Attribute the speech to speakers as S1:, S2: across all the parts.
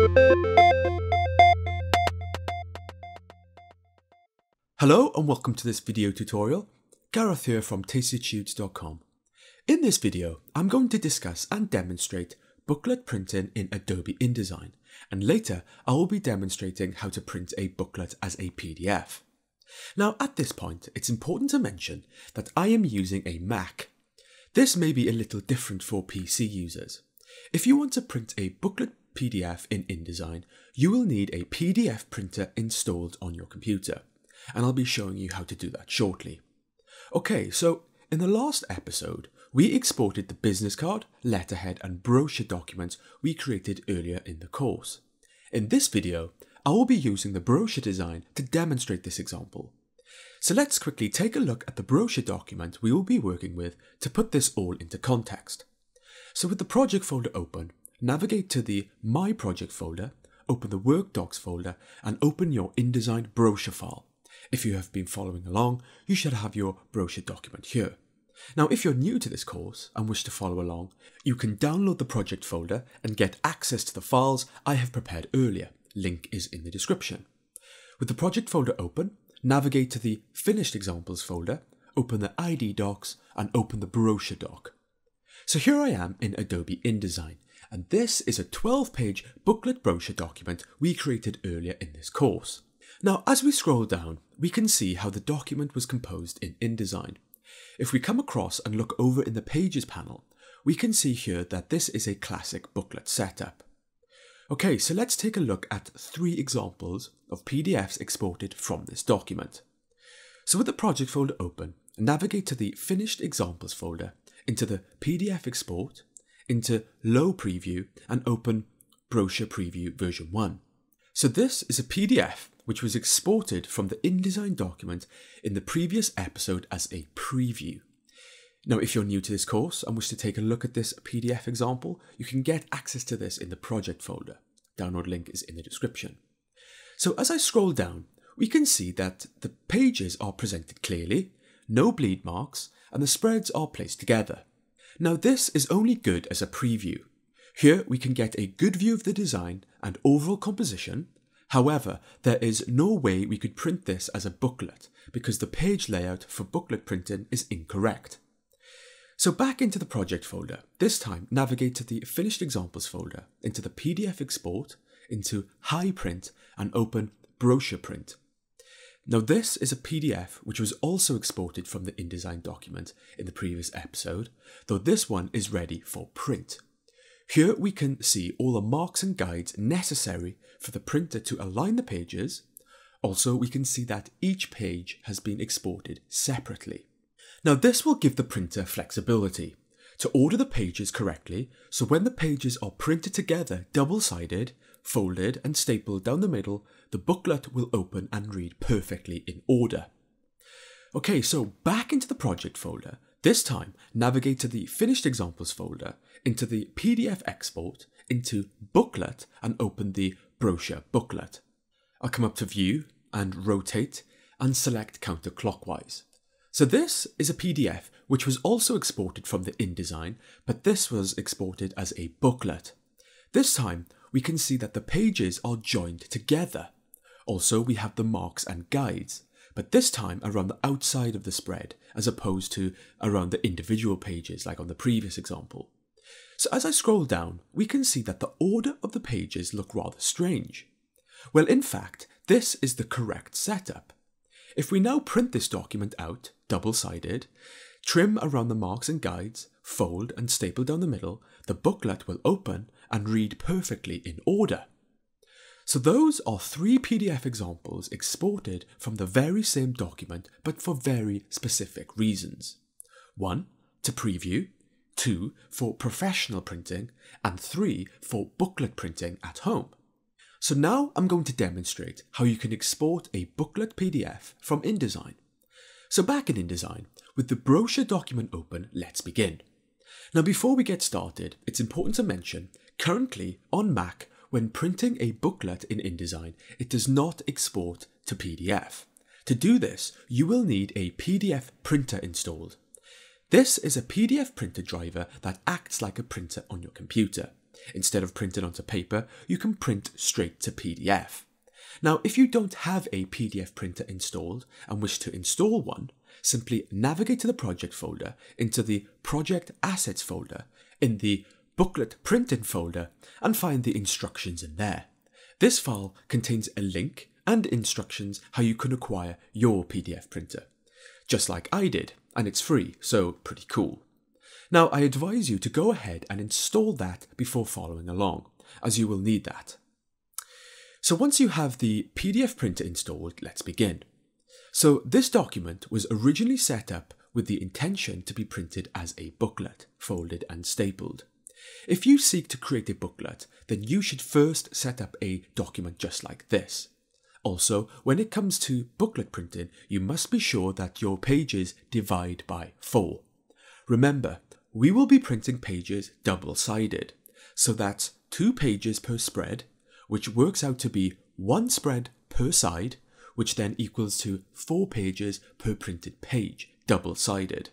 S1: Hello and welcome to this video tutorial. Gareth here from tastytudes.com. In this video, I'm going to discuss and demonstrate booklet printing in Adobe InDesign, and later I will be demonstrating how to print a booklet as a PDF. Now at this point, it's important to mention that I am using a Mac. This may be a little different for PC users. If you want to print a booklet PDF in InDesign, you will need a PDF printer installed on your computer, and I'll be showing you how to do that shortly. Okay, so in the last episode, we exported the business card, letterhead and brochure documents we created earlier in the course. In this video, I will be using the brochure design to demonstrate this example. So let's quickly take a look at the brochure document we will be working with to put this all into context. So with the project folder open, navigate to the My Project folder, open the Work Docs folder and open your InDesign brochure file. If you have been following along, you should have your brochure document here. Now, if you're new to this course and wish to follow along, you can download the project folder and get access to the files I have prepared earlier. Link is in the description. With the project folder open, navigate to the Finished Examples folder, open the ID docs and open the brochure doc. So here I am in Adobe InDesign, and this is a 12-page booklet brochure document we created earlier in this course. Now, as we scroll down, we can see how the document was composed in InDesign. If we come across and look over in the Pages panel, we can see here that this is a classic booklet setup. Okay, so let's take a look at 3 examples of PDFs exported from this document. So with the project folder open, navigate to the Finished Examples folder, into the PDF export, into Low Preview and open Brochure Preview version 1. So this is a PDF which was exported from the InDesign document in the previous episode as a preview. Now, if you're new to this course and wish to take a look at this PDF example, you can get access to this in the project folder. Download link is in the description. So as I scroll down, we can see that the pages are presented clearly, no bleed marks, and the spreads are placed together. Now, this is only good as a preview. Here we can get a good view of the design and overall composition. However, there is no way we could print this as a booklet because the page layout for booklet printing is incorrect. So back into the project folder, this time navigate to the Finished Examples folder, into the PDF export, into High Print and open Brochure Print. Now this is a PDF which was also exported from the InDesign document in the previous episode, though this one is ready for print. Here we can see all the marks and guides necessary for the printer to align the pages. Also, we can see that each page has been exported separately. Now this will give the printer flexibility to order the pages correctly, so when the pages are printed together double-sided, folded and stapled down the middle, the booklet will open and read perfectly in order. Okay, so back into the project folder. This time, navigate to the Finished Examples folder, into the PDF export, into Booklet and open the Brochure Booklet. I'll come up to View and Rotate and select Counterclockwise. So this is a PDF which was also exported from the InDesign, but this was exported as a booklet. This time, we can see that the pages are joined together. Also, we have the marks and guides, but this time around the outside of the spread as opposed to around the individual pages like on the previous example. So as I scroll down, we can see that the order of the pages look rather strange. Well, in fact, this is the correct setup. If we now print this document out, double-sided, trim around the marks and guides, fold and staple down the middle, the booklet will open and read perfectly in order. So those are 3 PDF examples exported from the very same document but for very specific reasons. 1. To preview, 2. For professional printing, and 3. For booklet printing at home. So now I'm going to demonstrate how you can export a booklet PDF from InDesign. So back in InDesign, with the brochure document open, let's begin. Now before we get started, it's important to mention, currently on Mac, when printing a booklet in InDesign, it does not export to PDF. To do this, you will need a PDF printer installed. This is a PDF printer driver that acts like a printer on your computer. Instead of printing onto paper, you can print straight to PDF. Now, if you don't have a PDF printer installed and wish to install one, simply navigate to the project folder into the Project Assets folder in the Booklet Printing folder and find the instructions in there. This file contains a link and instructions how you can acquire your PDF printer, just like I did, and it's free, so pretty cool. Now, I advise you to go ahead and install that before following along, as you will need that. So once you have the PDF printer installed, let's begin. So this document was originally set up with the intention to be printed as a booklet, folded and stapled. If you seek to create a booklet, then you should first set up a document just like this. Also, when it comes to booklet printing, you must be sure that your pages divide by 4. Remember, we will be printing pages double-sided, so that's 2 pages per spread, which works out to be 1 spread per side, which then equals to 4 pages per printed page, double-sided.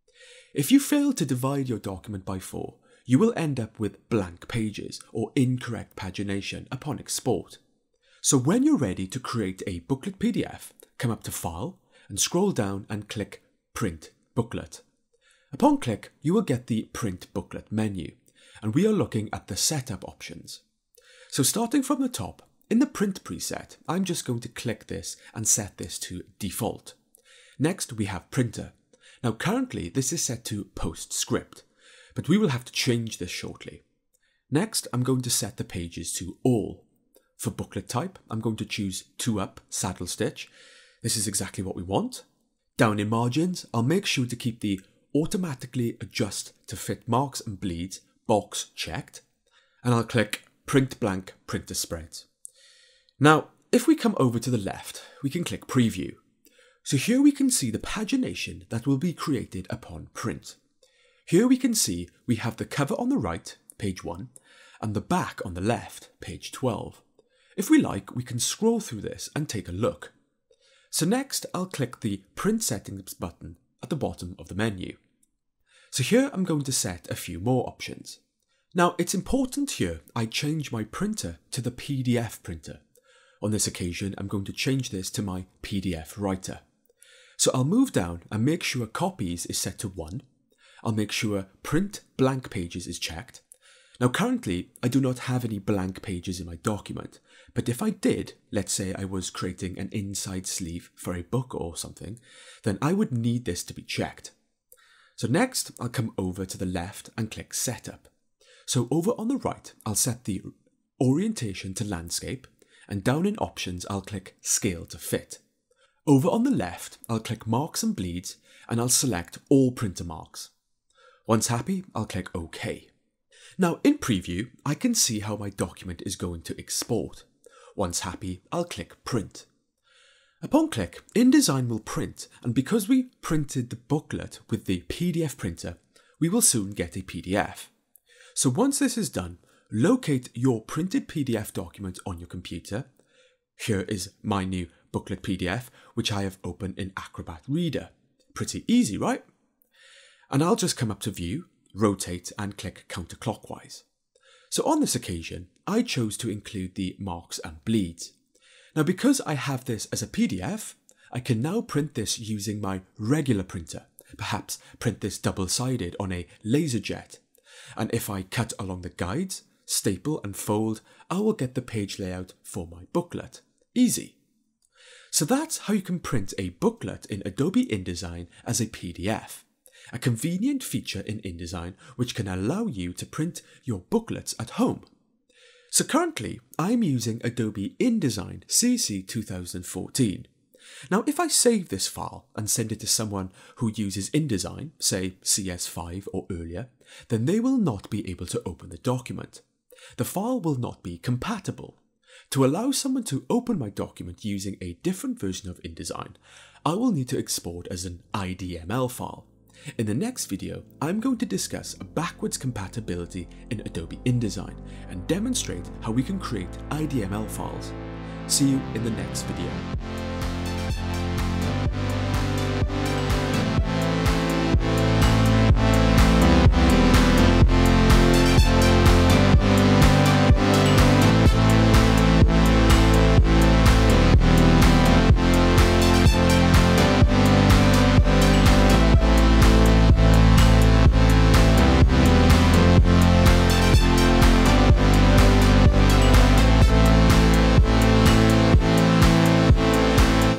S1: If you fail to divide your document by 4, you will end up with blank pages or incorrect pagination upon export. So when you're ready to create a booklet PDF, come up to File and scroll down and click Print Booklet. Upon click, you will get the Print Booklet menu, and we are looking at the setup options. So starting from the top, in the Print preset, I'm just going to click this and set this to default. Next, we have Printer. Now currently, this is set to PostScript, but we will have to change this shortly. Next, I'm going to set the pages to All. For booklet type, I'm going to choose 2-up saddle stitch. This is exactly what we want. Down in margins, I'll make sure to keep the automatically adjust to fit marks and bleeds box checked, and I'll click Print Blank Printer Spreads. Now, if we come over to the left, we can click Preview. So here we can see the pagination that will be created upon print. Here we can see we have the cover on the right, page 1, and the back on the left, page 12. If we like, we can scroll through this and take a look. So next, I'll click the Print Settings button at the bottom of the menu. So here I'm going to set a few more options. Now, it's important here I change my printer to the PDF printer. On this occasion, I'm going to change this to my PDF writer. So I'll move down and make sure Copies is set to 1. I'll make sure Print Blank Pages is checked. Now currently, I do not have any blank pages in my document, but if I did, let's say I was creating an inside sleeve for a book or something, then I would need this to be checked. So next, I'll come over to the left and click Setup. So over on the right, I'll set the orientation to landscape, and down in options, I'll click Scale to Fit. Over on the left, I'll click Marks and Bleeds, and I'll select all printer marks. Once happy, I'll click OK. Now in Preview, I can see how my document is going to export. Once happy, I'll click Print. Upon click, InDesign will print, and because we printed the booklet with the PDF printer, we will soon get a PDF. So once this is done, locate your printed PDF document on your computer. Here is my new booklet PDF, which I have opened in Acrobat Reader. Pretty easy, right? And I'll just come up to View, rotate and click counterclockwise. So on this occasion, I chose to include the marks and bleeds. Now because I have this as a PDF, I can now print this using my regular printer, perhaps print this double-sided on a LaserJet. And if I cut along the guides, staple and fold, I will get the page layout for my booklet. Easy. So that's how you can print a booklet in Adobe InDesign as a PDF. A convenient feature in InDesign which can allow you to print your booklets at home. So currently, I'm using Adobe InDesign CC 2014. Now if I save this file and send it to someone who uses InDesign, say CS5 or earlier, then they will not be able to open the document. The file will not be compatible. To allow someone to open my document using a different version of InDesign, I will need to export as an IDML file. In the next video, I'm going to discuss backwards compatibility in Adobe InDesign and demonstrate how we can create IDML files. See you in the next video.